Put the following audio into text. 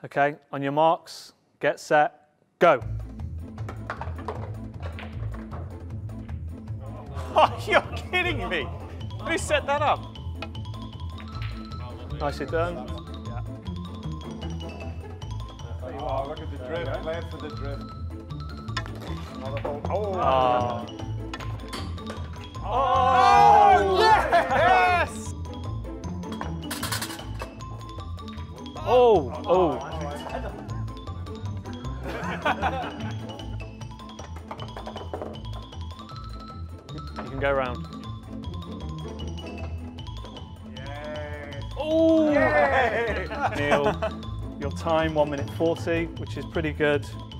Okay, on your marks, get set, go. Oh, you're kidding me. Who set that up? Nicely done. Yeah. Oh, look at the drift. Plan for the drift. Oh. Oh, yes! Oh, oh. You can go round. Yay. Oh! Yay. Neil, your time 1 minute 40, which is pretty good.